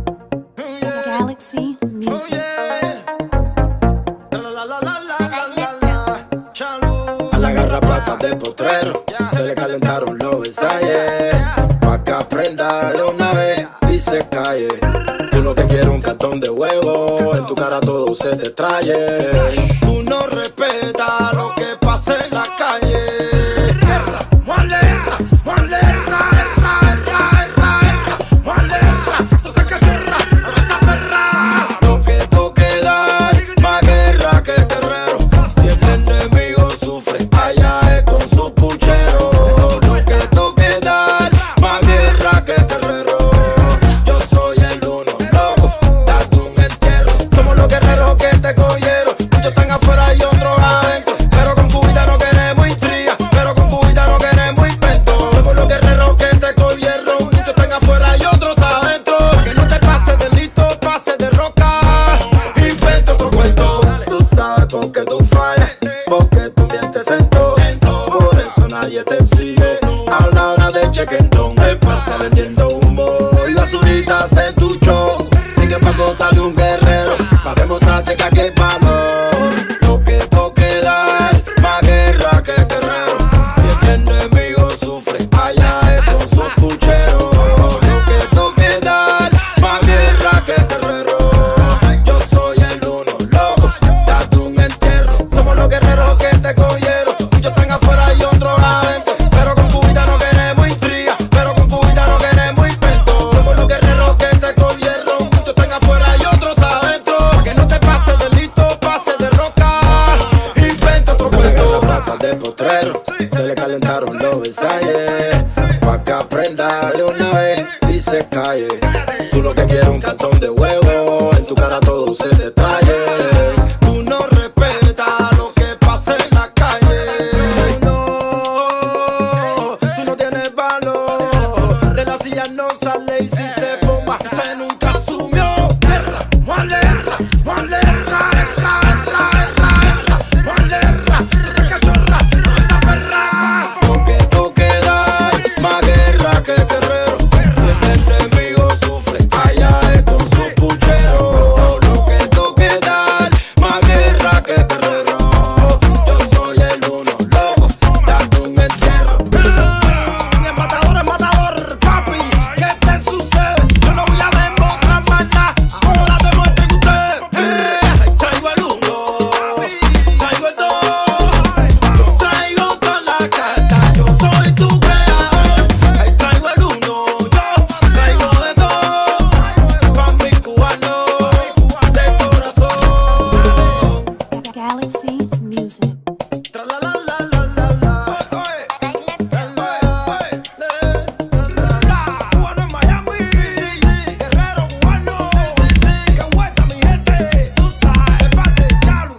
Galaxy Music. A la garrapata de potrero se le calentaron los Versalles, pa' que aprenda de una vez y se calle. Tú lo que quieres un cartón de huevo, en tu cara todo se te traye. Tú no respetas lo que pasa en la calle. Erra, muerde, erra, muerde, erra, erra, erra, erra, erra, muerde, erra, tú sacas guerra a esa perra. Toque dar, más guerra que guerrero. Si el enemigo sufre, allá es con su puchero. Toque dar, más guerra que guerrero. Yo soy el uno, loco, date un entierro. Somos los guerreros que te cogieron. Muchos están afuera y otros adentro, pero con cubita no queremos intriga, pero con cubita no queremos invento. Somos los guerreros que te cogieron. Muchos están afuera y otros adentro. Que no te pases de listo, pases de roca, inventa otro cuento. Tú sabes por qué tú fallas, porque tú mientes en todo. Por eso nadie te sigue a la hora de chequentón. Te pasa vendiendo humo y basuritas en tu show. Sigue pa' cosas de un guerrero, pa' demostrarte que aquí hay valor. Toque dar, más guerra que guerrero. Si el enemigo sufre, allá es con su puchero. Toque dar, más guerra que guerrero. Yo soy el uno, loco, date un entierro. Somos los guerreros que te cogieron. Muchos están afuera y otros adentro, pero con cubita no queremos intriga, pero con cubita no queremos invento. Somos los guerreros que te cogieron. Muchos están afuera y otros adentro. Que no te pases de listo, pases de roca, inventa otro cuento. Las ratas de potrero se le calentaron los Versalles, pa' que aprenda de una vez y se calle. Tú lo que quieres un cartón de huevo, en tu cara todo se te traye. Tú no respetas lo que pasa en la calle. No, tú no tienes valor. De la silla no sale y si se forma se nunca asumió. Erra, muerde, erra, muerde, erra, erra, erra, erra, erra, muerde, erra, esa cachorra, esa perra. Toque dar, más guerra que guerrero. Si el enemigo sufre, allá es con su puchero. Toque dar, más guerra que guerrero. Yo soy el uno, loco, date un entierro. El matador, papi, ¿qué te sucede? Yo no voy a demostrar más nada, ahora demuestren ustedes. Traigo el uno, traigo el dos, traigo toda la carta, yo soy tu creador. Traigo el uno, yo traigo de todo, pa' mi cubano de corazón. Galaxy Music. Tra la la la la la la. Cubano en Miami, guerrero cubano, que vuelta mi gente, tú sabes, parte de Chalu.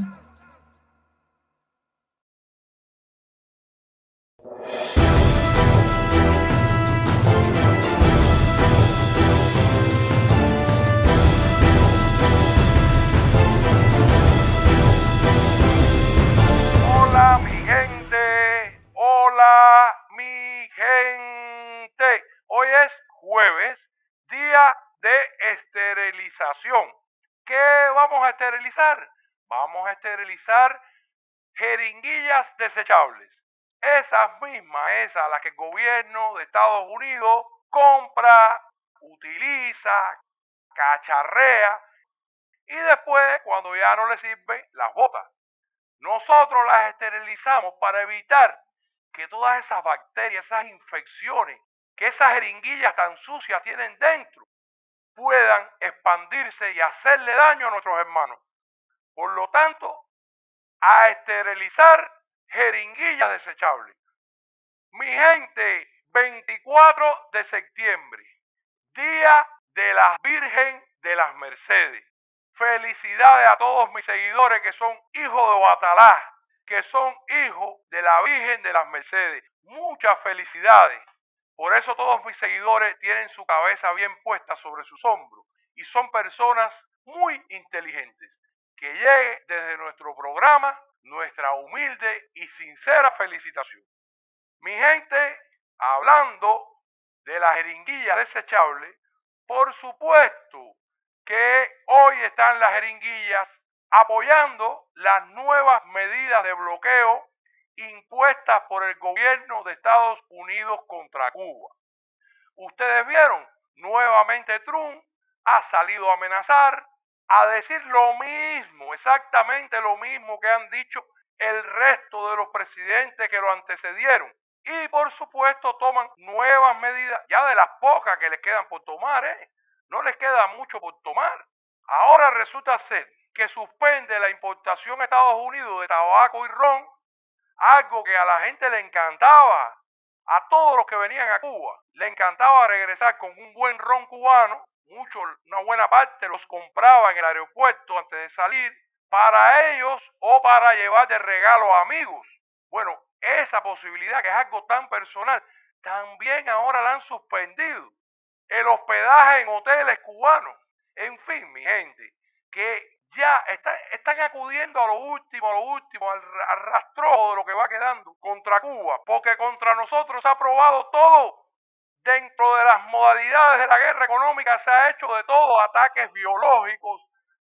Hola mi gente, hola mi gente. Hoy es jueves, día de esterilización. ¿Qué vamos a esterilizar? Vamos a esterilizar jeringuillas desechables. Esas mismas, esas las que el gobierno de Estados Unidos compra, utiliza, cacharrea y después, cuando ya no le sirven, las bota. Nosotros las esterilizamos para evitar que todas esas bacterias, esas infecciones que esas jeringuillas tan sucias tienen dentro, puedan expandirse y hacerle daño a nuestros hermanos. Por lo tanto, a esterilizar jeringuillas desechables. Mi gente, 24 de septiembre, Día de la Virgen de las Mercedes. Felicidades a todos mis seguidores que son hijos de Batalá, que son hijos de la Virgen de las Mercedes. Muchas felicidades. Por eso todos mis seguidores tienen su cabeza bien puesta sobre sus hombros y son personas muy inteligentes. Que llegue desde nuestro programa nuestra humilde y sincera felicitación. Mi gente, hablando de la jeringuilla desechable, Por supuesto que hoy están las jeringuillas apoyando las nuevas medidas de bloqueo impuestas por el gobierno de Estados Unidos contra Cuba. Ustedes vieron, nuevamente Trump ha salido a amenazar, a decir lo mismo, exactamente lo mismo que han dicho el resto de los presidentes que lo antecedieron. Y por supuesto toman nuevas medidas, ya de las pocas que les quedan por tomar, no les queda mucho por tomar. Ahora resulta ser que suspende la importación a Estados Unidos de tabaco y ron, algo que a la gente le encantaba, a todos los que venían a Cuba, le encantaba regresar con un buen ron cubano. Una buena parte los compraba en el aeropuerto antes de salir, para ellos o para llevar de regalo a amigos. Bueno, esa posibilidad, que es algo tan personal, también ahora la han suspendido. El hospedaje en hoteles cubanos. En fin, mi gente, que ya están acudiendo a lo último, al rastrojo de lo que va quedando contra Cuba, porque contra nosotros se ha probado todo. Dentro de las modalidades de la guerra económica se ha hecho de todo: ataques biológicos,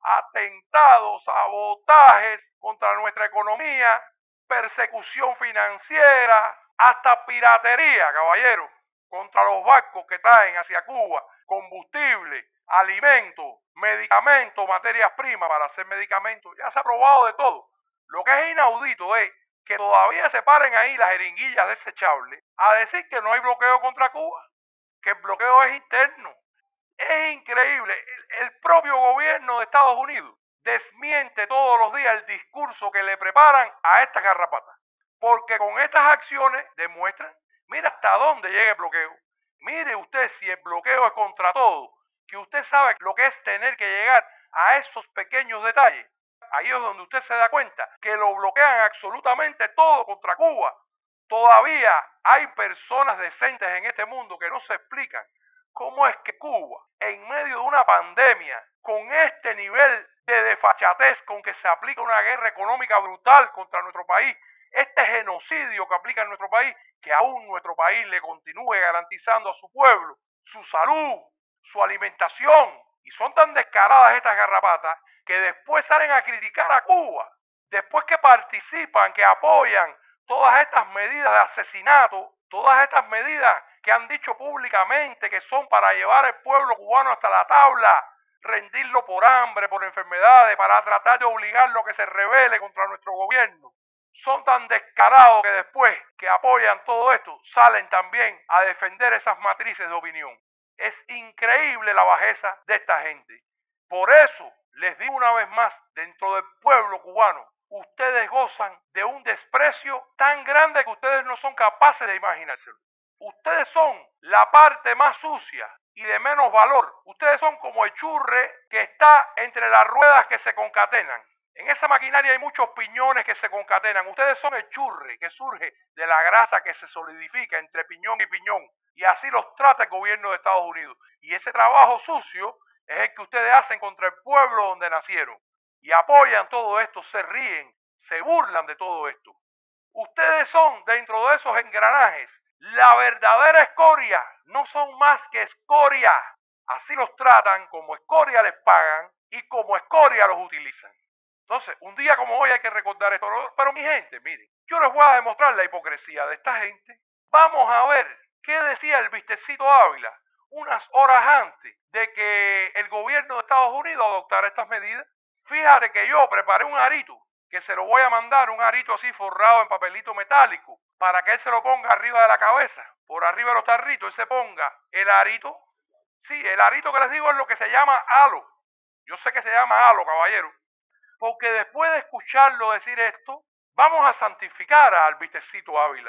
atentados, sabotajes contra nuestra economía, persecución financiera, hasta piratería, caballero, contra los barcos que traen hacia Cuba combustible, alimentos, medicamentos, materias primas para hacer medicamentos. Ya se ha probado de todo. Lo que es inaudito es que todavía se paren ahí las jeringuillas desechables a decir que no hay bloqueo contra Cuba, que el bloqueo es interno. Es increíble. El propio gobierno de Estados Unidos desmiente todos los días el discurso que le preparan a estas garrapatas, porque con estas acciones demuestran, mira hasta dónde llega el bloqueo. Mire usted, si el bloqueo es contra todo, que usted sabe lo que es tener que llegar a esos pequeños detalles, ahí es donde usted se da cuenta que lo bloquean absolutamente todo contra Cuba. Todavía hay personas decentes en este mundo que no se explican cómo es que Cuba, en medio de una pandemia, con este nivel de desfachatez con que se aplica una guerra económica brutal contra nuestro país, este genocidio que aplica en nuestro país, que aún nuestro país le continúe garantizando a su pueblo su salud, su alimentación, y son tan descaradas estas garrapatas que después salen a criticar a Cuba, después que participan, que apoyan todas estas medidas de asesinato, todas estas medidas que han dicho públicamente que son para llevar al pueblo cubano hasta la tabla, rendirlo por hambre, por enfermedades, para tratar de obligarlo a que se rebele contra nuestro gobierno. Son tan descarados que después que apoyan todo esto, salen también a defender esas matrices de opinión. Es increíble la bajeza de esta gente. Por eso, les digo una vez más, dentro del pueblo cubano, ustedes gozan de un desprecio tan grande que ustedes no son capaces de imaginárselo. Ustedes son la parte más sucia y de menos valor. Ustedes son como el churre que está entre las ruedas que se concatenan. En esa maquinaria hay muchos piñones que se concatenan. Ustedes son el churre que surge de la grasa que se solidifica entre piñón y piñón. Y así los trata el gobierno de Estados Unidos. Y ese trabajo sucio es el que ustedes hacen contra el pueblo donde nacieron. Y apoyan todo esto, se ríen, se burlan de todo esto. Ustedes son, dentro de esos engranajes, la verdadera escoria. No son más que escoria. Así los tratan, como escoria les pagan y como escoria los utilizan. Entonces, un día como hoy hay que recordar esto. Pero mi gente, miren, yo les voy a demostrar la hipocresía de esta gente. Vamos a ver qué decía el Vistecito Ávila unas horas antes de que el gobierno de Estados Unidos adoptara estas medidas. Fíjate que yo preparé un arito, que se lo voy a mandar, un arito así forrado en papelito metálico, para que él se lo ponga arriba de la cabeza, por arriba de los tarritos, él se ponga el arito. Sí, el arito que les digo es lo que se llama halo. Yo sé que se llama halo, caballero. Porque después de escucharlo decir esto, vamos a santificar al Vistecito Ávila.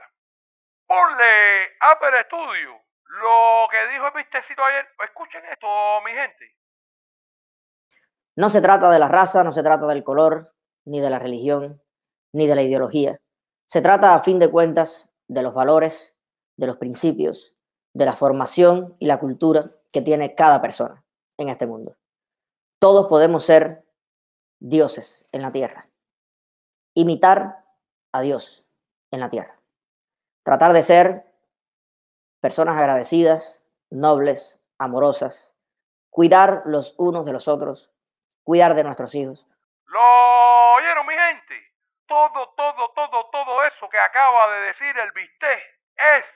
Ponle Upper Studio lo que dijo el Vistecito ayer. Escuchen esto, mi gente. No se trata de la raza, no se trata del color, ni de la religión, ni de la ideología. Se trata, a fin de cuentas, de los valores, de los principios, de la formación y la cultura que tiene cada persona en este mundo. Todos podemos ser dioses en la tierra. Imitar a Dios en la tierra. Tratar de ser personas agradecidas, nobles, amorosas, cuidar los unos de los otros, cuidar de nuestros hijos. ¿Lo oyeron, mi gente? Todo eso que acaba de decir el bistec es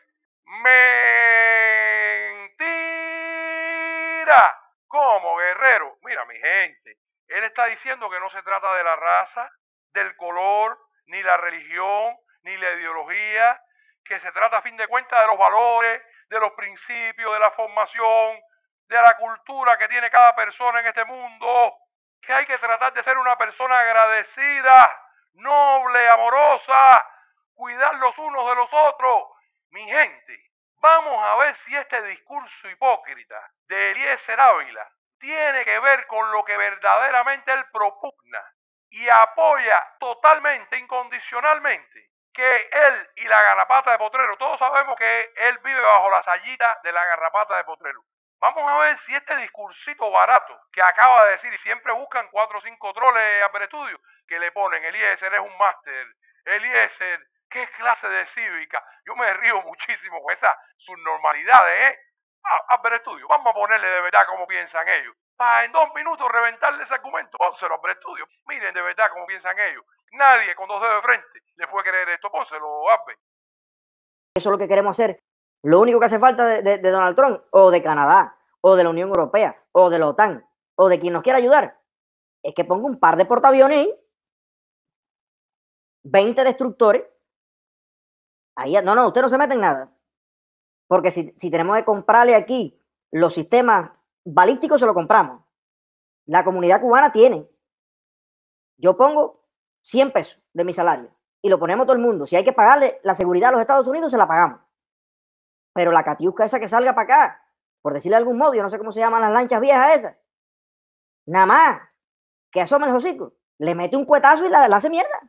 mentira. ¿Cómo, Guerrero? Mira, mi gente, él está diciendo que no se trata de la raza, del color, ni la religión, ni la ideología, que se trata a fin de cuentas de los valores, de los principios, de la formación, de la cultura que tiene cada persona en este mundo, que hay que tratar de ser una persona agradecida, noble, amorosa, cuidar los unos de los otros. Mi gente, vamos a ver si este discurso hipócrita de Eliezer Ávila tiene que ver con lo que verdaderamente él propugna y apoya totalmente, incondicionalmente, que él y la garrapata de Potrero, todos sabemos que él vive bajo la sayita de la garrapata de Potrero. Vamos a ver si este discursito barato que acaba de decir, y siempre buscan 4 o 5 troles a Estudio que le ponen, Eliezer es un máster, Eliezer, qué clase de cívica. Yo me río muchísimo con esas subnormalidades, ¿eh? Estudio, vamos a ponerle de verdad cómo piensan ellos. Para en 2 minutos reventarle ese argumento, pónselo a Estudio. Miren de verdad cómo piensan ellos. Nadie con 2 dedos de frente le puede creer esto, pónselo, Abbe. Eso es lo que queremos hacer. Lo único que hace falta de Donald Trump, o de Canadá, o de la Unión Europea, o de la OTAN, o de quien nos quiera ayudar, es que ponga un par de portaaviones ahí, 20 destructores. Ahí, no, usted no se mete en nada. Porque si tenemos que comprarle aquí los sistemas balísticos, se lo compramos. La comunidad cubana tiene. Yo pongo 100 pesos de mi salario y lo ponemos todo el mundo. Si hay que pagarle la seguridad a los Estados Unidos, se la pagamos. Pero la catiusca esa que salga para acá, por decirle de algún modo, yo no sé cómo se llaman las lanchas viejas esas, nada más que asome el hocico, le mete un cuetazo y la hace mierda.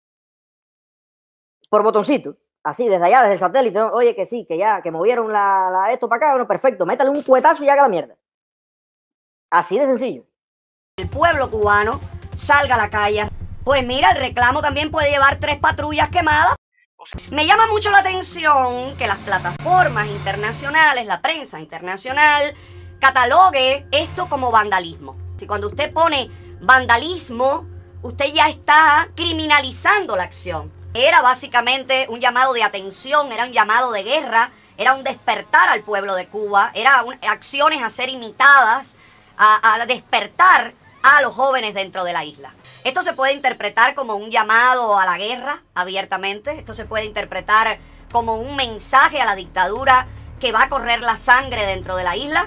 Por botoncito, así, desde allá, desde el satélite. Oye, que sí, que ya, que movieron esto para acá, bueno, perfecto, métale un cuetazo y haga la mierda. Así de sencillo. El pueblo cubano salga a la calle. Pues mira, el reclamo también puede llevar 3 patrullas quemadas. Me llama mucho la atención que las plataformas internacionales, la prensa internacional, catalogue esto como vandalismo. Si cuando usted pone vandalismo, usted ya está criminalizando la acción. Era básicamente un llamado de atención, era un llamado de guerra, era un despertar al pueblo de Cuba, eran acciones a ser imitadas, a despertar a los jóvenes dentro de la isla. Esto se puede interpretar como un llamado a la guerra abiertamente, esto se puede interpretar como un mensaje a la dictadura que va a correr la sangre dentro de la isla.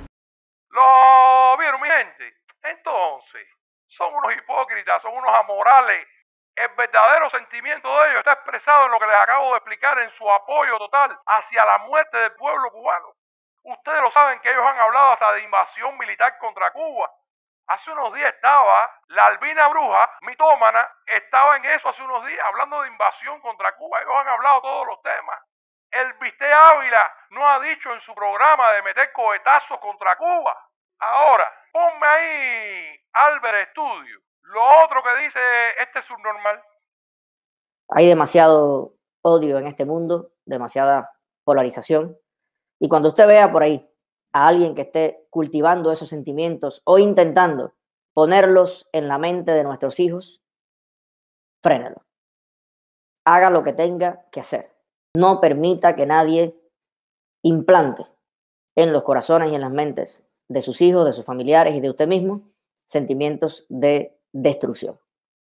¿Lo vieron, mi gente? Entonces, son unos hipócritas, son unos amorales. El verdadero sentimiento de ellos está expresado en lo que les acabo de explicar, en su apoyo total hacia la muerte del pueblo cubano. Ustedes lo saben que ellos han hablado hasta de invasión militar contra Cuba. Hace unos días estaba la Albina Bruja, mitómana, estaba en eso hace unos días, hablando de invasión contra Cuba. Ellos han hablado todos los temas. El bistec Ávila no ha dicho en su programa de meter cohetazos contra Cuba. Ahora, ponme ahí, Albert Estudio, lo otro que dice este subnormal. Hay demasiado odio en este mundo, demasiada polarización. Y cuando usted vea por ahí a alguien que esté cultivando esos sentimientos o intentando ponerlos en la mente de nuestros hijos, frénelo. Haga lo que tenga que hacer. No permita que nadie implante en los corazones y en las mentes de sus hijos, de sus familiares y de usted mismo sentimientos de destrucción.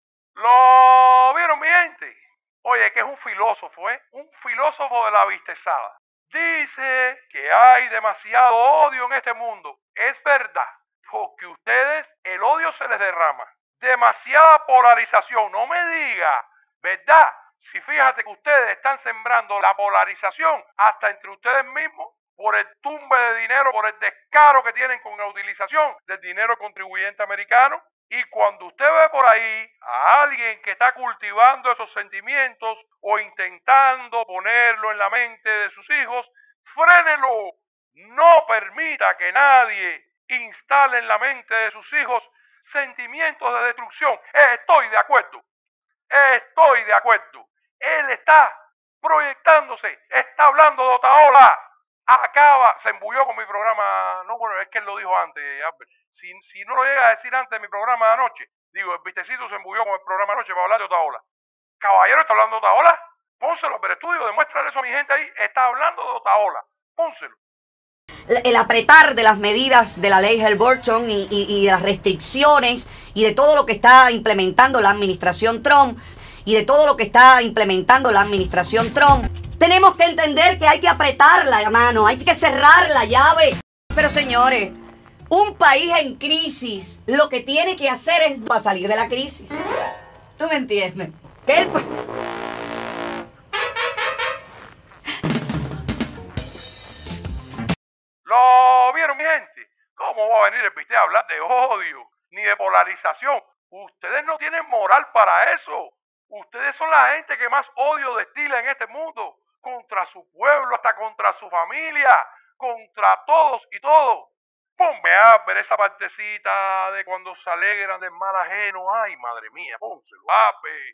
¿Lo vieron, mi gente? Oye, que es un filósofo, ¿eh? Un filósofo de la vistezada. Dice que hay demasiado odio en este mundo. Es verdad, porque ustedes, el odio se les derrama. Demasiada polarización, no me diga, ¿verdad? Si fíjate que ustedes están sembrando la polarización hasta entre ustedes mismos por el tumbe de dinero, por el descaro que tienen con la utilización del dinero contribuyente americano. Y cuando usted ve por ahí a alguien que está cultivando esos sentimientos o intentando ponerlo en la mente de sus hijos, frénelo. No permita que nadie instale en la mente de sus hijos sentimientos de destrucción. Estoy de acuerdo. Estoy de acuerdo. Él está proyectándose, está hablando de Otaola. se embulló con mi programa. No, bueno, es que él lo dijo antes, Albert. Si no lo llega a decir antes de mi programa de anoche, digo, el vistecito se embulló con el programa de anoche para hablar de Otaola. Caballero, ¿está hablando de Otaola? Pónselo al estudio, demuéstrale eso a mi gente ahí. Está hablando de Otaola. Pónselo. El apretar de las medidas de la ley Halliburton y de las restricciones y de todo lo que está implementando la administración Trump tenemos que entender que hay que apretar la mano, hay que cerrar la llave. Pero señores, un país en crisis lo que tiene que hacer es para salir de la crisis. ¿Tú me entiendes? ¿Lo vieron, mi gente? ¿Cómo va a venir el viste a hablar de odio ni de polarización? Ustedes no tienen moral para eso. Ustedes son la gente que más odio destila en este mundo. Contra su pueblo, hasta contra su familia. Contra todos y todo. Ponme a ver esa partecita de cuando se alegran del mal ajeno. Ay, madre mía, pónselo, ape.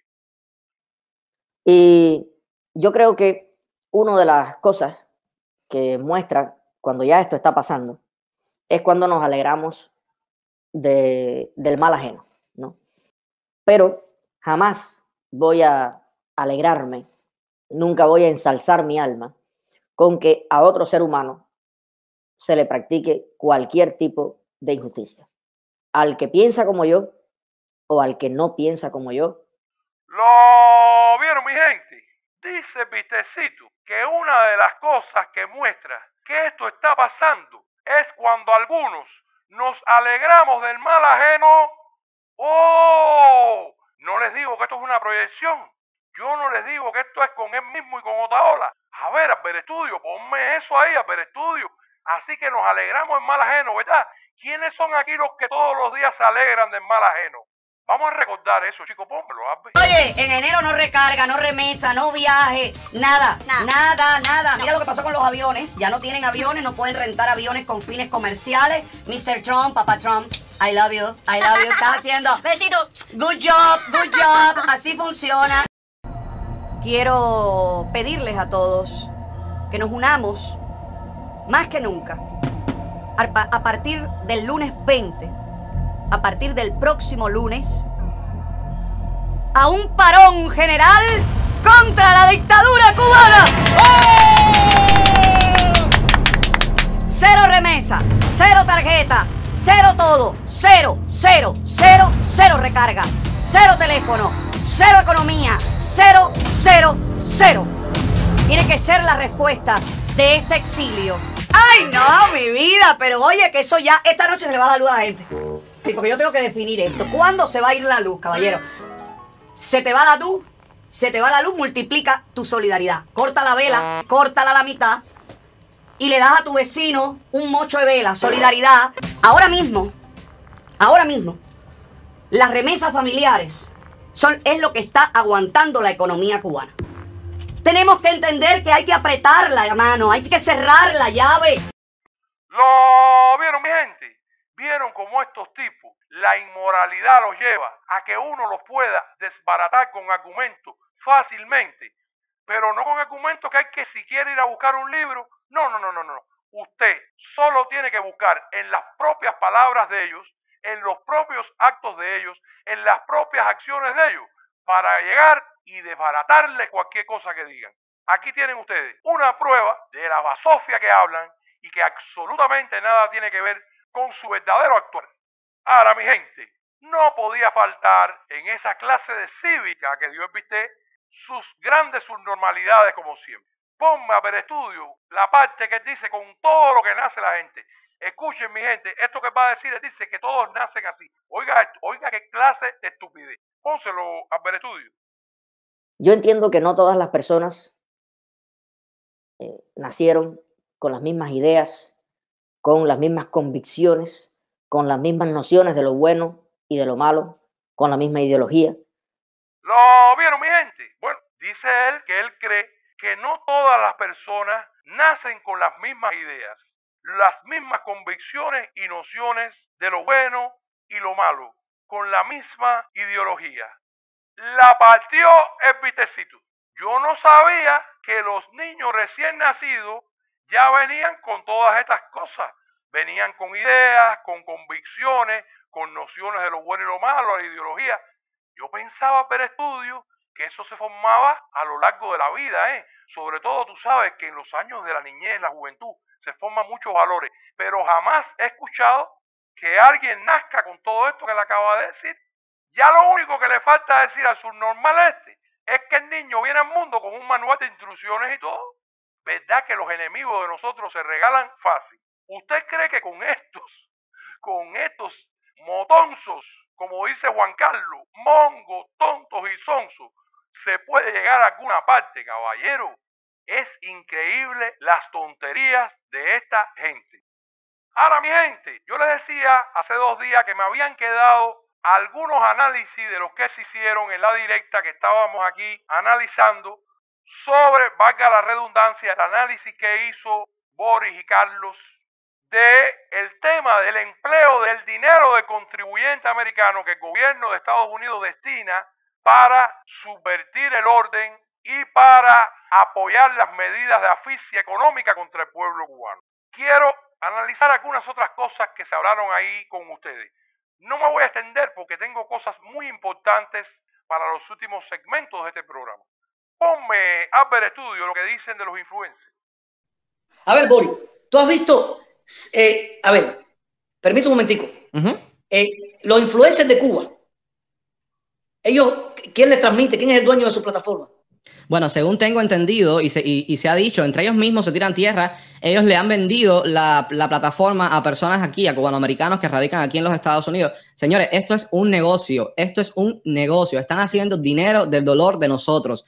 Y yo creo que una de las cosas que muestra cuando ya esto está pasando es cuando nos alegramos del mal ajeno, ¿no? Pero jamás voy a alegrarme, nunca voy a ensalzar mi alma con que a otro ser humano se le practique cualquier tipo de injusticia. Al que piensa como yo o al que no piensa como yo. ¿Lo vieron, mi gente? Dice Vistecito que una de las cosas que muestra que esto está pasando es cuando algunos nos alegramos del mal ajeno. ¡Oh! No les digo que esto es una proyección. Yo no les digo que esto es con él mismo y con Otaola. A ver, Albert Estudio, ponme eso ahí, Albert Estudio. Así que nos alegramos del mal ajeno, ¿verdad? ¿Quiénes son aquí los que todos los días se alegran del mal ajeno? Vamos a recordar eso, chicos, pónmelo, Albert. Oye, en enero no recarga, no remesa, no viaje, nada. Mira lo que pasó con los aviones. Ya no tienen aviones, no pueden rentar aviones con fines comerciales. Mr. Trump, Papa Trump, I love you. Estás haciendo... Besito. Good job. Así funciona. Quiero pedirles a todos que nos unamos más que nunca a partir del lunes 20, a partir del próximo lunes, a un parón general contra la dictadura cubana. Cero remesa, cero tarjeta, cero todo, cero recarga, cero teléfono, cero economía, cero. Tiene que ser la respuesta de este exilio. ¡Ay, no, mi vida! Pero oye, que eso ya, esta noche se le va la luz a la gente. Sí, porque yo tengo que definir esto. ¿Cuándo se va a ir la luz, caballero? Se te va la luz, multiplica tu solidaridad. Corta la vela, córtala a la mitad y le das a tu vecino un mocho de vela, solidaridad. Ahora mismo, las remesas familiares es lo que está aguantando la economía cubana. Tenemos que entender que hay que apretar la mano, hay que cerrar la llave. ¿Lo vieron, mi gente? ¿Vieron cómo estos tipos, la inmoralidad los lleva a que uno los pueda desbaratar con argumentos fácilmente? Pero no con argumentos que hay que si quiere ir a buscar un libro. No. Usted solo tiene que buscar en las propias palabras de ellos, en los propios actos de ellos, en las propias acciones de ellos, para llegar y desbaratarle cualquier cosa que digan. Aquí tienen ustedes una prueba de la basofia que hablan y que absolutamente nada tiene que ver con su verdadero actuar. Ahora, mi gente, no podía faltar en esa clase de cívica que dio el Viste sus grandes subnormalidades como siempre. Ponme a ver estudio la parte que dice con todo lo que nace la gente. Escuchen, mi gente, esto que va a decir, dice que todos nacen así. Oiga esto, oiga qué clase de estupidez. Pónselo a ver estudio. Yo entiendo que no todas las personas nacieron con las mismas ideas, con las mismas convicciones, con las mismas nociones de lo bueno y de lo malo, con la misma ideología. ¿Lo vieron, mi gente? Bueno, dice él que él cree que no todas las personas nacen con las mismas ideas, las mismas convicciones y nociones de lo bueno y lo malo, con la misma ideología. La partió el Vistecito. Yo no sabía que los niños recién nacidos ya venían con todas estas cosas. Venían con ideas, con convicciones, con nociones de lo bueno y lo malo, la ideología. Yo pensaba ver estudios que eso se formaba a lo largo de la vida, Sobre todo tú sabes que en los años de la niñez, la juventud, se forman muchos valores. Pero jamás he escuchado que alguien nazca con todo esto que le acaba de decir. Ya lo único que le falta decir al subnormal es que el niño viene al mundo con un manual de instrucciones y todo. ¿Verdad que los enemigos de nosotros se regalan fácil? ¿Usted cree que con estos motonzos, como dice Juan Carlos, mongos, tontos y sonsos, se puede llegar a alguna parte, caballero? Es increíble las tonterías de esta gente. Ahora, mi gente, yo les decía hace 2 días que me habían quedado algunos análisis de los que se hicieron en la directa que estábamos aquí analizando sobre, valga la redundancia, el análisis que hizo Boris y Carlos de el tema del empleo del dinero del contribuyente americano que el gobierno de Estados Unidos destina para subvertir el orden y para apoyar las medidas de asfixia económica contra el pueblo cubano. Quiero analizar algunas otras cosas que se hablaron ahí con ustedes. No me voy a extender porque tengo cosas muy importantes para los últimos segmentos de este programa. Ponme, Albert Studio, lo que dicen de los influencers. A ver, Boris, tú has visto, a ver, permíteme un momentico. Los influencers de Cuba, ellos, ¿quién les transmite? ¿Quién es el dueño de su plataforma? Bueno, según tengo entendido y se ha dicho, entre ellos mismos se tiran tierra, ellos le han vendido la plataforma a personas aquí, a cubanoamericanos que radican aquí en los Estados Unidos. Señores, esto es un negocio, están haciendo dinero del dolor de nosotros.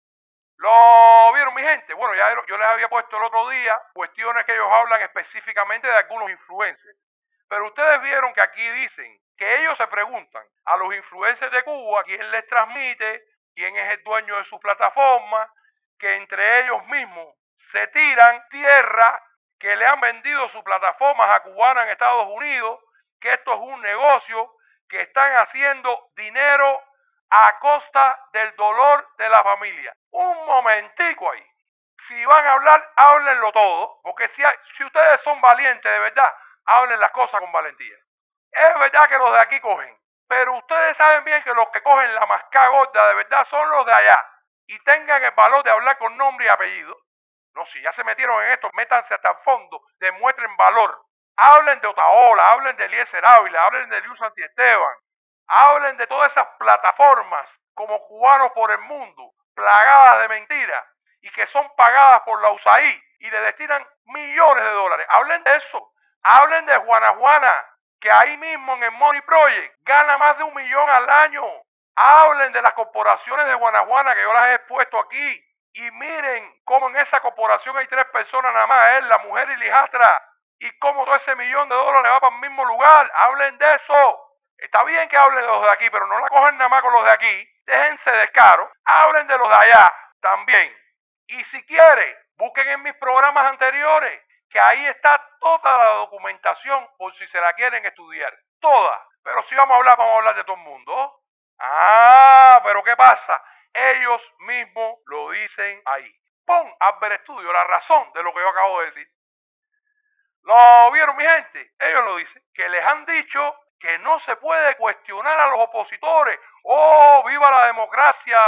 ¿Lo vieron, mi gente? Bueno, ya yo les había puesto el otro día cuestiones que ellos hablan específicamente de algunos influencers. Pero ustedes vieron que aquí dicen que ellos se preguntan a los influencers de Cuba quién les transmite, quién es el dueño de su plataforma, que entre ellos mismos se tiran tierra, que le han vendido sus plataformas a cubanos en Estados Unidos, que esto es un negocio, que están haciendo dinero a costa del dolor de la familia. Un momentico ahí. Si van a hablar, háblenlo todo, porque si ustedes son valientes de verdad, hablen las cosas con valentía. Es verdad que los de aquí cogen, pero ustedes saben bien que los que cogen la mascada gorda de verdad son los de allá. Y tengan el valor de hablar con nombre y apellido. No, si ya se metieron en esto, métanse hasta el fondo, demuestren valor. Hablen de Otaola, hablen de Eliezer Ávila, hablen de Liu Santiesteban. Hablen de todas esas plataformas como Cubanos por el Mundo, plagadas de mentiras y que son pagadas por la USAID y le destinan millones de dólares. Hablen de eso. Hablen de Juana, que ahí mismo en el Money Project gana más de $1 millón al año. Hablen de las corporaciones de Juana, que yo las he expuesto aquí. Y miren cómo en esa corporación hay 3 personas nada más, él, la mujer y la hijastra. Y cómo todo ese $1 millón va para el mismo lugar. Hablen de eso. Está bien que hablen de los de aquí, pero no la cogen nada más con los de aquí. Déjense de caro. Hablen de los de allá también. Y si quieren, busquen en mis programas anteriores, que ahí está toda la documentación por si se la quieren estudiar. Toda. Pero si vamos a hablar de todo el mundo. Ah, pero ¿qué pasa? Ellos mismos lo dicen ahí. Pon Albert Studio la razón de lo que yo acabo de decir. ¿Lo vieron, mi gente? Ellos lo dicen. Que les han dicho que no se puede cuestionar a los opositores. ¡Oh, viva la democracia!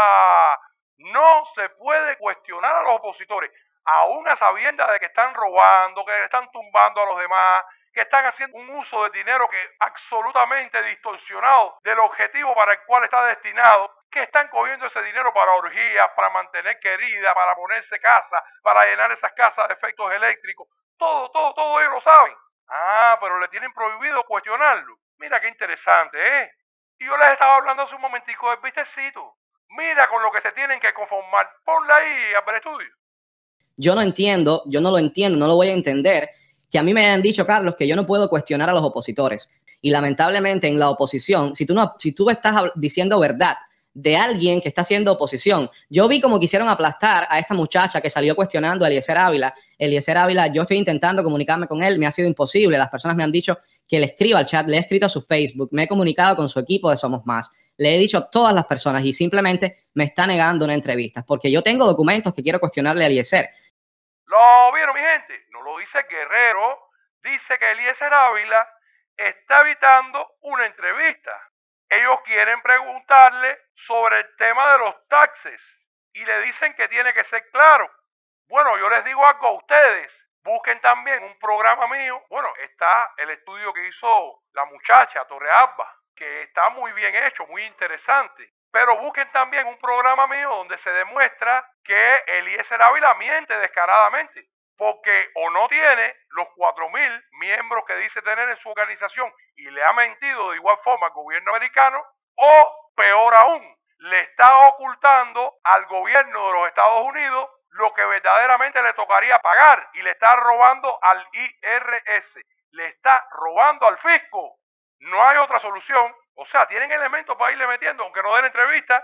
No se puede cuestionar a los opositores, aún a sabiendas de que están robando, que están tumbando a los demás, que están haciendo un uso de dinero que es absolutamente distorsionado del objetivo para el cual está destinado, que están cogiendo ese dinero para orgías, para mantener queridas, para ponerse casas, para llenar esas casas de efectos eléctricos. Todo ellos lo saben. Ah, pero le tienen prohibido cuestionarlo. Mira qué interesante, ¿eh? Y yo les estaba hablando hace un momentico del vistecito. Mira con lo que se tienen que conformar. Ponla ahí, Albert Studio. Yo no lo entiendo, no lo voy a entender. Que a mí me hayan dicho, Carlos, que yo no puedo cuestionar a los opositores. Y lamentablemente en la oposición, si tú estás diciendo verdad de alguien que está haciendo oposición, yo vi como quisieron aplastar a esta muchacha que salió cuestionando a Eliezer Ávila. Eliezer Ávila, yo estoy intentando comunicarme con él, me ha sido imposible. Las personas me han dicho que le escriba al chat, le he escrito a su Facebook, me he comunicado con su equipo de Somos Más. Le he dicho a todas las personas y simplemente me está negando una entrevista porque yo tengo documentos que quiero cuestionarle a Eliezer. ¿Lo vieron, mi gente? lo dice Guerrero, dice que Eliezer Ávila está evitando una entrevista. Ellos quieren preguntarle sobre el tema de los taxes y le dicen que tiene que ser claro. Bueno, yo les digo algo a ustedes. Busquen también un programa mío. Bueno, está el estudio que hizo la muchacha Torrealba, que está muy bien hecho, muy interesante. Pero busquen también un programa mío donde se demuestra que Eliezer Ávila miente descaradamente, porque o no tiene los 4.000 miembros que dice tener en su organización y le ha mentido de igual forma al gobierno americano, o peor aún, le está ocultando al gobierno de los Estados Unidos lo que verdaderamente le tocaría pagar y le está robando al IRS, le está robando al fisco. No hay otra solución. O sea, tienen elementos para irle metiendo, aunque no den entrevistas.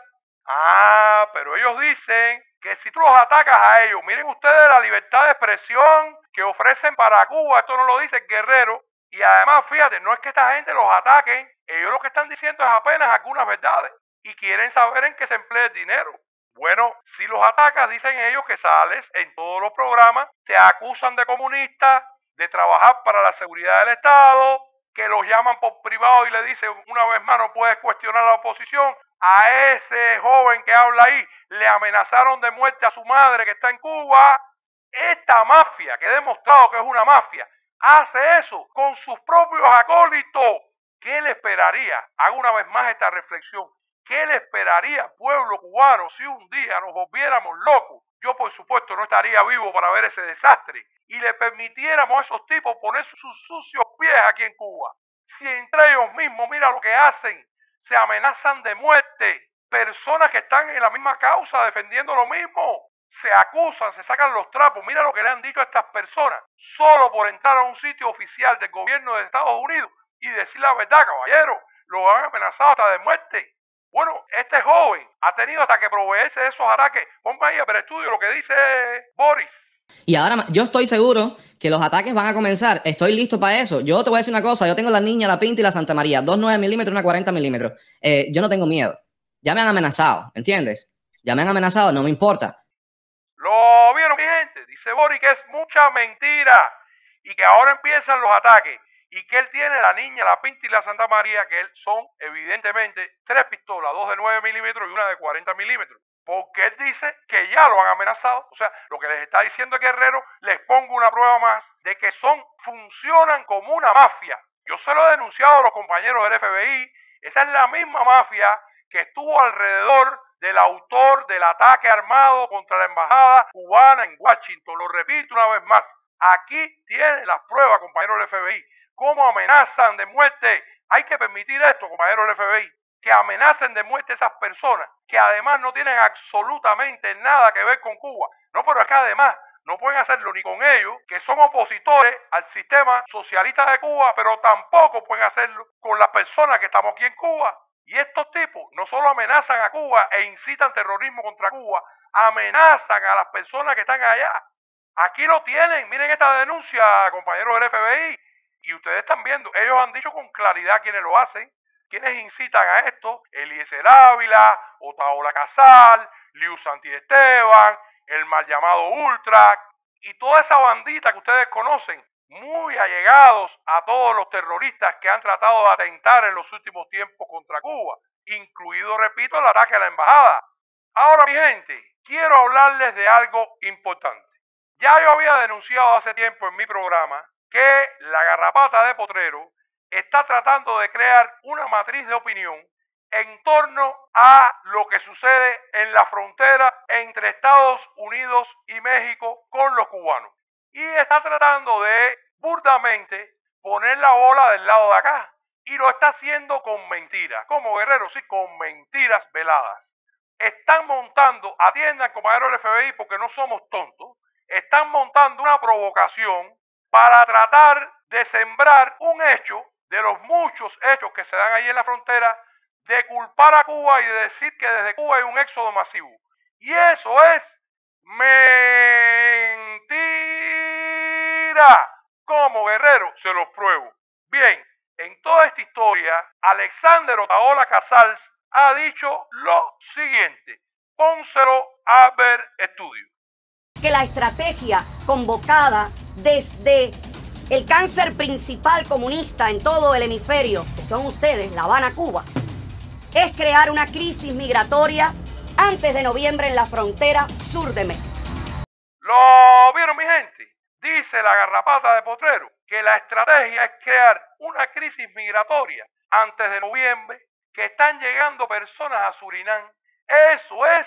Ah, pero ellos dicen que si tú los atacas a ellos, miren ustedes la libertad de expresión que ofrecen para Cuba, esto no lo dice el Guerrero, y además, fíjate, no es que esta gente los ataquen, ellos lo que están diciendo es apenas algunas verdades, y quieren saber en qué se emplea el dinero. Bueno, si los atacas, dicen ellos que sales en todos los programas, te acusan de comunista, de trabajar para la seguridad del Estado, que los llaman por privado y le dicen una vez más no puedes cuestionar a la oposición. A ese joven que habla ahí le amenazaron de muerte a su madre que está en Cuba. Esta mafia, que he demostrado que es una mafia, hace eso con sus propios acólitos. ¿Qué le esperaría? Hago una vez más esta reflexión. ¿Qué le esperaría al pueblo cubano si un día nos volviéramos locos? Yo, por supuesto, no estaría vivo para ver ese desastre y le permitiéramos a esos tipos poner sus sucios pies aquí en Cuba. Si entre ellos mismos, mira lo que hacen, se amenazan de muerte. Personas que están en la misma causa defendiendo lo mismo, se acusan, se sacan los trapos. Mira lo que le han dicho a estas personas, solo por entrar a un sitio oficial del gobierno de Estados Unidos y decir la verdad, caballero, lo han amenazado hasta de muerte. Bueno, este joven ha tenido hasta que proveerse de esos ataques. Ponme ahí a ver estudio lo que dice Boris. Y ahora yo estoy seguro que los ataques van a comenzar. Estoy listo para eso. Yo te voy a decir una cosa. Yo tengo la Niña, la Pinta y la Santa María. 2 9 milímetros, una 40 milímetros. Yo no tengo miedo. Ya me han amenazado, ¿entiendes? Ya me han amenazado, no me importa. Lo vieron, mi gente. Dice Boris que es mucha mentira y que ahora empiezan los ataques. Y que él tiene la Niña, la Pinta y la Santa María, que él son evidentemente 3 pistolas, 2 de 9 milímetros y una de 40 milímetros. Porque él dice que ya lo han amenazado. O sea, lo que les está diciendo Guerrero, les pongo una prueba más de que funcionan como una mafia. Yo se lo he denunciado a los compañeros del FBI. Esa es la misma mafia que estuvo alrededor del autor del ataque armado contra la embajada cubana en Washington. Lo repito una vez más. Aquí tienen las pruebas, compañeros del FBI. ¿Cómo amenazan de muerte? Hay que permitir esto, compañeros del FBI, que amenacen de muerte a esas personas, que además no tienen absolutamente nada que ver con Cuba. No, pero es que además no pueden hacerlo ni con ellos, que son opositores al sistema socialista de Cuba, pero tampoco pueden hacerlo con las personas que estamos aquí en Cuba. Y estos tipos no solo amenazan a Cuba e incitan terrorismo contra Cuba, amenazan a las personas que están allá. Aquí lo tienen, miren esta denuncia, compañeros del FBI. Y ustedes están viendo, ellos han dicho con claridad quiénes lo hacen, quiénes incitan a esto: Eliezer Ávila, Otaola Casal, Liu Santi Esteban, el mal llamado Ultra, y toda esa bandita que ustedes conocen, muy allegados a todos los terroristas que han tratado de atentar en los últimos tiempos contra Cuba, incluido, repito, el ataque a la embajada. Ahora, mi gente, quiero hablarles de algo importante. Ya yo había denunciado hace tiempo en mi programa que la garrapata de Potrero está tratando de crear una matriz de opinión en torno a lo que sucede en la frontera entre Estados Unidos y México con los cubanos. Y está tratando de burdamente poner la bola del lado de acá. Y lo está haciendo con mentiras. Como Guerrero, sí, con mentiras veladas. Están montando, atiendan, compañeros del FBI, porque no somos tontos, están montando una provocación para tratar de sembrar un hecho, de los muchos hechos que se dan ahí en la frontera, de culpar a Cuba y de decir que desde Cuba hay un éxodo masivo. Y eso es mentira. Como Guerrero, se los pruebo. Bien, en toda esta historia, Alexander Otaola Casals ha dicho lo siguiente. Pónselo a ver estudio. Que la estrategia convocada desde el cáncer principal comunista en todo el hemisferio, que son ustedes, La Habana, Cuba, es crear una crisis migratoria antes de noviembre en la frontera sur de México. ¿Lo vieron, mi gente? Dice la garrapata de Potrero que la estrategia es crear una crisis migratoria antes de noviembre, que están llegando personas a Surinam. Eso es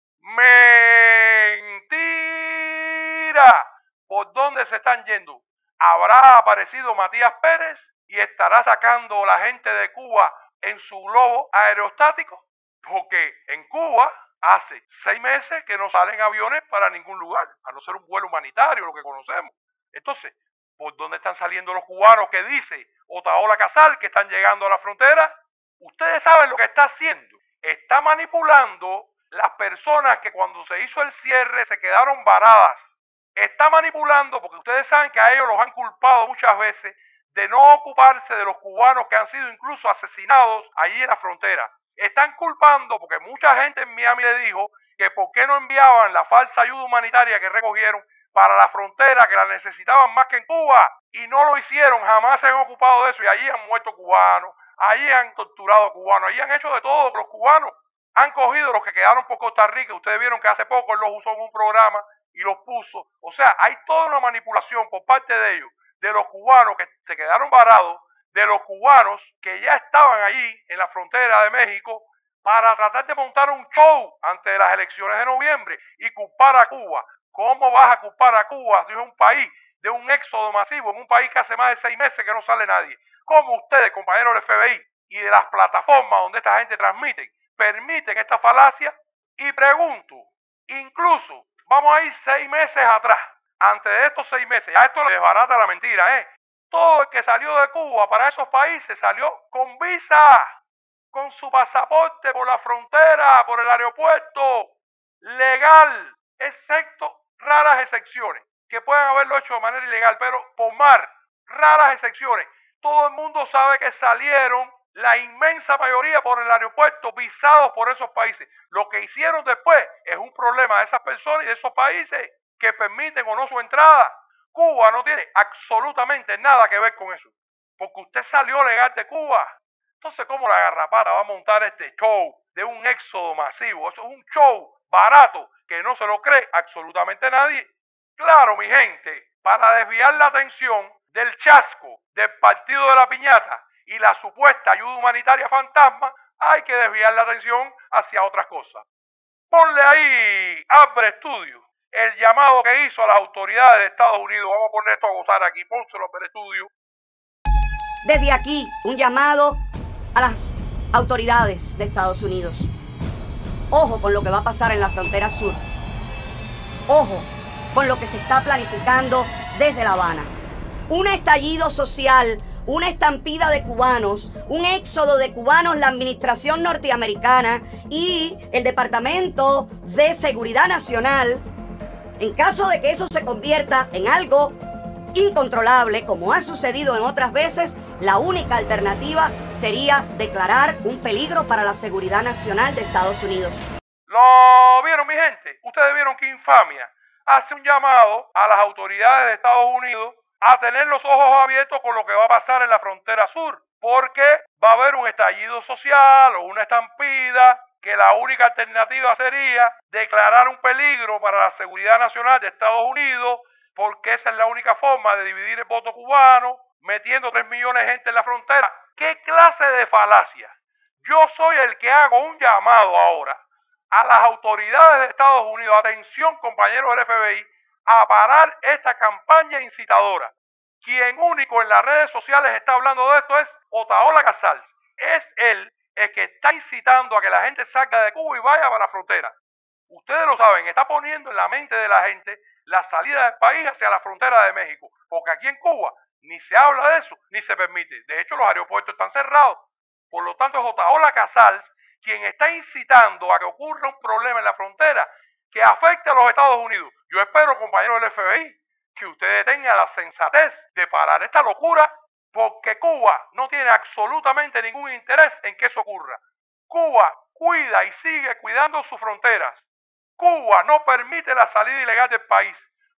mentira. ¿Por dónde se están yendo? ¿Habrá aparecido Matías Pérez y estará sacando la gente de Cuba en su globo aerostático? Porque en Cuba hace 6 meses que no salen aviones para ningún lugar, a no ser un vuelo humanitario, lo que conocemos. Entonces, ¿por dónde están saliendo los cubanos que dice Otaola Casal que están llegando a la frontera? Ustedes saben lo que está haciendo. Está manipulando las personas que cuando se hizo el cierre se quedaron varadas. Está manipulando porque ustedes saben que a ellos los han culpado muchas veces de no ocuparse de los cubanos que han sido incluso asesinados allí en la frontera. Están culpando porque mucha gente en Miami le dijo que por qué no enviaban la falsa ayuda humanitaria que recogieron para la frontera, que la necesitaban más que en Cuba, y no lo hicieron, jamás se han ocupado de eso, y allí han muerto cubanos, allí han torturado cubanos, allí han hecho de todo los cubanos. Han cogido los que quedaron por Costa Rica, ustedes vieron que hace poco él los usó en un programa y los puso. O sea, hay toda una manipulación por parte de ellos, de los cubanos que se quedaron varados, de los cubanos que ya estaban allí en la frontera de México para tratar de montar un show antes de las elecciones de noviembre y culpar a Cuba. ¿Cómo vas a culpar a Cuba si es un país de un éxodo masivo, en un país que hace más de 6 meses que no sale nadie? ¿Cómo ustedes, compañeros del FBI y de las plataformas donde esta gente transmite, permiten esta falacia? Y pregunto, incluso vamos a ir 6 meses atrás, antes de estos 6 meses, ya esto le desbarata la mentira, todo el que salió de Cuba para esos países salió con visa, con su pasaporte por la frontera, por el aeropuerto, legal, excepto raras excepciones, que pueden haberlo hecho de manera ilegal, pero por mar, raras excepciones. Todo el mundo sabe que salieron la inmensa mayoría por el aeropuerto, visados por esos países. Lo que hicieron después es un problema de esas personas y de esos países que permiten o no su entrada. Cuba no tiene absolutamente nada que ver con eso, porque usted salió legal de Cuba. Entonces, ¿cómo la garrapata va a montar este show de un éxodo masivo? Eso es un show barato que no se lo cree absolutamente nadie. Claro, mi gente, para desviar la atención del chasco, del partido de la piñata y la supuesta ayuda humanitaria fantasma, hay que desviar la atención hacia otras cosas. Ponle ahí, Abre Estudio, el llamado que hizo a las autoridades de Estados Unidos. Vamos a poner esto a gozar aquí, pónselo Abre Estudio. Desde aquí, un llamado a las autoridades de Estados Unidos. Ojo con lo que va a pasar en la frontera sur. Ojo con lo que se está planificando desde La Habana. Un estallido social, una estampida de cubanos, un éxodo de cubanos, la administración norteamericana y el Departamento de Seguridad Nacional, en caso de que eso se convierta en algo incontrolable, como ha sucedido en otras veces, la única alternativa sería declarar un peligro para la seguridad nacional de Estados Unidos. ¿Lo vieron, mi gente? Ustedes vieron que Infamia hace un llamado a las autoridades de Estados Unidos a tener los ojos abiertos con lo que va a pasar en la frontera sur, porque va a haber un estallido social o una estampida, que la única alternativa sería declarar un peligro para la seguridad nacional de Estados Unidos, porque esa es la única forma de dividir el voto cubano, metiendo 3 millones de gente en la frontera. ¿Qué clase de falacia? Yo soy el que hago un llamado ahora a las autoridades de Estados Unidos, atención compañeros del FBI, a parar esta campaña incitadora. Quien único en las redes sociales está hablando de esto es Otaola Casal. Es él el que está incitando a que la gente salga de Cuba y vaya para la frontera. Ustedes lo saben, está poniendo en la mente de la gente la salida del país hacia la frontera de México, porque aquí en Cuba ni se habla de eso, ni se permite. De hecho, los aeropuertos están cerrados. Por lo tanto, es Otaola Casal quien está incitando a que ocurra un problema en la frontera que afecte a los Estados Unidos. Yo espero, compañeros del FBI, que ustedes tengan la sensatez de parar esta locura, porque Cuba no tiene absolutamente ningún interés en que eso ocurra. Cuba cuida y sigue cuidando sus fronteras. Cuba no permite la salida ilegal del país.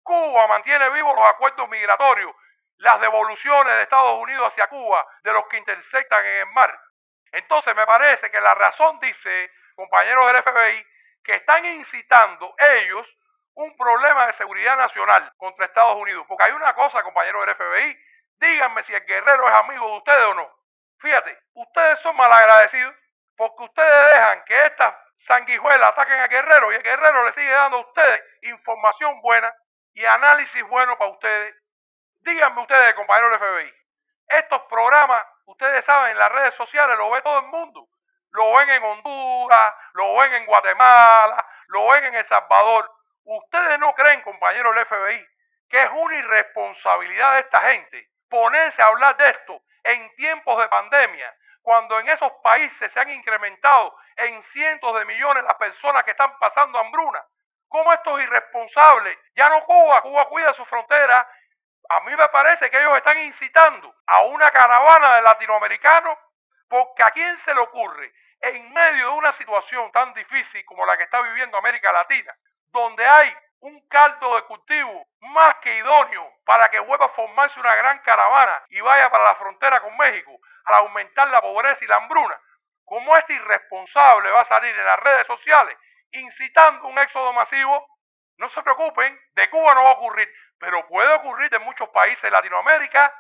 Cuba mantiene vivos los acuerdos migratorios, las devoluciones de Estados Unidos hacia Cuba de los que intersectan en el mar. Entonces me parece que la razón dice, compañeros del FBI, que están incitando ellos un problema de seguridad nacional contra Estados Unidos. Porque hay una cosa, compañeros del FBI, díganme si el Guerrero es amigo de ustedes o no. Fíjate, ustedes son malagradecidos porque ustedes dejan que estas sanguijuelas ataquen al Guerrero y el Guerrero le sigue dando a ustedes información buena y análisis bueno para ustedes. Díganme ustedes, compañeros del FBI, estos programas, ustedes saben, en las redes sociales lo ve todo el mundo. Lo ven en Honduras, lo ven en Guatemala, lo ven en El Salvador. ¿Ustedes no creen, compañeros del FBI, que es una irresponsabilidad de esta gente ponerse a hablar de esto en tiempos de pandemia, cuando en esos países se han incrementado en cientos de millones las personas que están pasando hambruna? ¿Cómo estos irresponsables? Ya no Cuba cuida su frontera. A mí me parece que ellos están incitando a una caravana de latinoamericanos, porque ¿a quién se le ocurre, en medio de una situación tan difícil como la que está viviendo América Latina, donde hay un caldo de cultivo más que idóneo para que vuelva a formarse una gran caravana y vaya para la frontera con México, al aumentar la pobreza y la hambruna? ¿Cómo este irresponsable va a salir en las redes sociales incitando un éxodo masivo? No se preocupen, de Cuba no va a ocurrir, pero puede ocurrir en muchos países de Latinoamérica,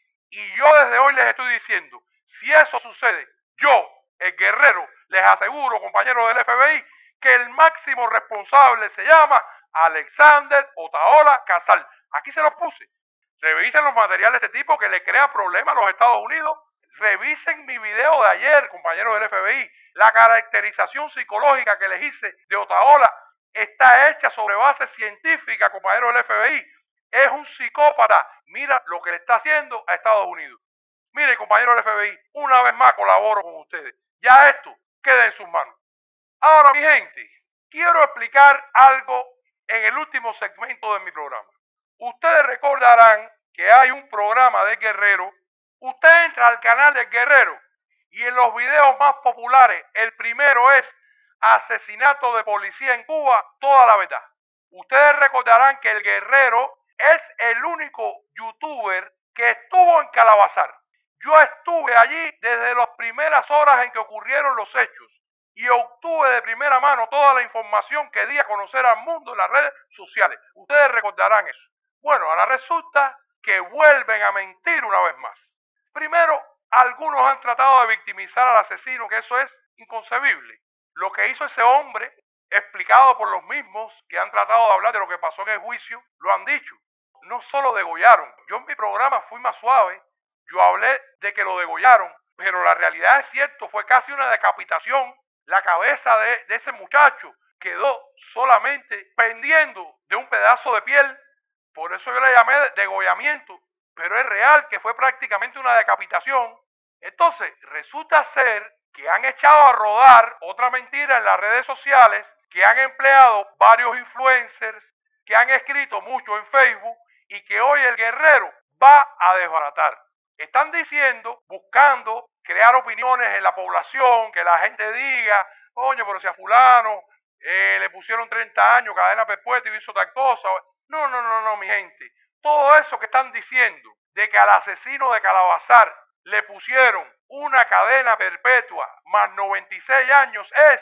y yo desde hoy les estoy diciendo, si eso sucede, yo, el Guerrero, les aseguro, compañeros del FBI, que el máximo responsable se llama Alexander Otaola Casal. Aquí se los puse. Revisen los materiales de este tipo que le crea problemas a los Estados Unidos. Revisen mi video de ayer, compañeros del FBI. La caracterización psicológica que les hice de Otaola está hecha sobre base científica, compañeros del FBI. Es un psicópata. Mira lo que le está haciendo a Estados Unidos. Miren, compañeros del FBI, una vez más colaboro con ustedes. Ya esto queda en sus manos. Ahora, mi gente, quiero explicar algo en el último segmento de mi programa. Ustedes recordarán que hay un programa de Guerrero. Usted entra al canal del Guerrero y en los videos más populares, el primero es asesinato de policía en Cuba, toda la verdad. Ustedes recordarán que el Guerrero es el único youtuber que estuvo en Calabazar. Yo estuve allí desde las primeras horas en que ocurrieron los hechos y obtuve de primera mano toda la información que di a conocer al mundo en las redes sociales. Ustedes recordarán eso. Bueno, ahora resulta que vuelven a mentir una vez más. Primero, algunos han tratado de victimizar al asesino, que eso es inconcebible. Lo que hizo ese hombre, explicado por los mismos que han tratado de hablar de lo que pasó en el juicio, lo han dicho. No solo degollaron. Yo en mi programa fui más suave. Yo hablé de que lo degollaron, pero la realidad es cierto, fue casi una decapitación. La cabeza de ese muchacho quedó solamente pendiendo de un pedazo de piel. Por eso yo le llamé degollamiento, pero es real que fue prácticamente una decapitación. Entonces, resulta ser que han echado a rodar otra mentira en las redes sociales, que han empleado varios influencers, que han escrito mucho en Facebook y que hoy el Guerrero va a desbaratar. Están diciendo, buscando crear opiniones en la población, que la gente diga, coño, pero si a fulano le pusieron 30 años, cadena perpetua y hizo tal cosa. No, mi gente. Todo eso que están diciendo, de que al asesino de Calabazar le pusieron una cadena perpetua más 96 años, es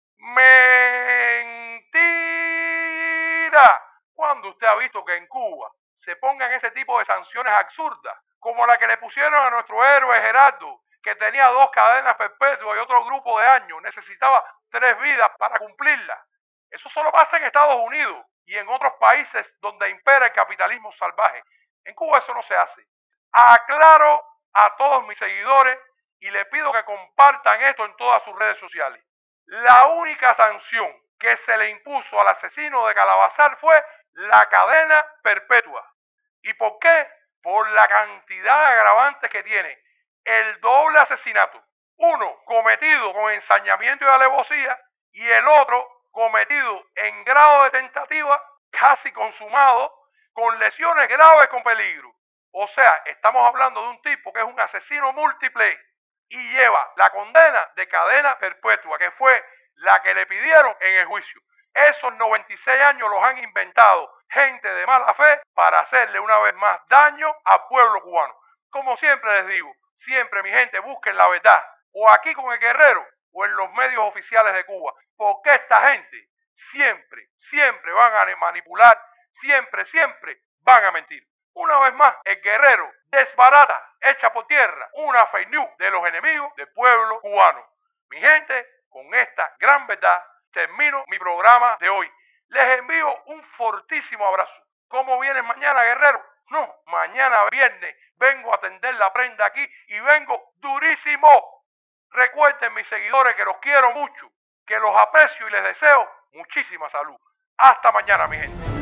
mentira. ¿Cuándo usted ha visto que en Cuba se pongan ese tipo de sanciones absurdas, como la que le pusieron a nuestro héroe Gerardo, que tenía 2 cadenas perpetuas y otro grupo de años, necesitaba 3 vidas para cumplirla? Eso solo pasa en Estados Unidos y en otros países donde impera el capitalismo salvaje. En Cuba eso no se hace. Aclaro a todos mis seguidores y le pido que compartan esto en todas sus redes sociales. La única sanción que se le impuso al asesino de Calabazar fue la cadena perpetua. ¿Y por qué? Por la cantidad de agravantes que tiene. El doble asesinato. Uno cometido con ensañamiento y alevosía y el otro cometido en grado de tentativa, casi consumado, con lesiones graves con peligro. O sea, estamos hablando de un tipo que es un asesino múltiple y lleva la condena de cadena perpetua, que fue la que le pidieron en el juicio. Esos 96 años los han inventado gente de mala fe para hacerle una vez más daño al pueblo cubano. Como siempre les digo, siempre mi gente busquen la verdad, o aquí con el Guerrero, o en los medios oficiales de Cuba, porque esta gente siempre van a manipular, siempre van a mentir. Una vez más, el Guerrero desbarata, echa por tierra una fake news de los enemigos del pueblo cubano. Mi gente, con esta gran verdad, termino mi programa de hoy. Les envío un fortísimo abrazo. ¿Cómo vienes mañana, Guerrero? No, mañana viernes vengo a tender la prenda aquí y vengo durísimo. Recuerden, mis seguidores, que los quiero mucho, que los aprecio y les deseo muchísima salud. Hasta mañana, mi gente.